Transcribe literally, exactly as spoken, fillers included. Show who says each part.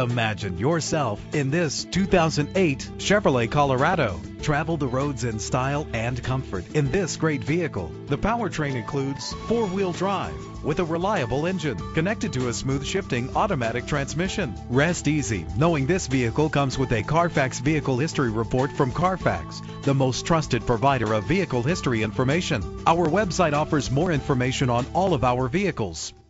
Speaker 1: Imagine yourself in this two thousand eight Chevrolet Colorado. Travel the roads in style and comfort in this great vehicle. The powertrain includes four-wheel drive with a reliable engine connected to a smooth shifting automatic transmission. Rest easy knowing this vehicle comes with a Carfax Vehicle History Report from Carfax, the most trusted provider of vehicle history information. Our website offers more information on all of our vehicles.